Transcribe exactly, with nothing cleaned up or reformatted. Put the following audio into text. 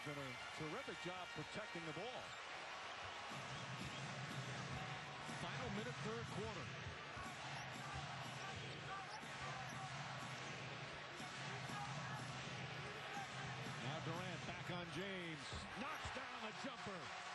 done a terrific job protecting the ball. Final minute, third quarter. Now Durant back on James. Knocks down the jumper.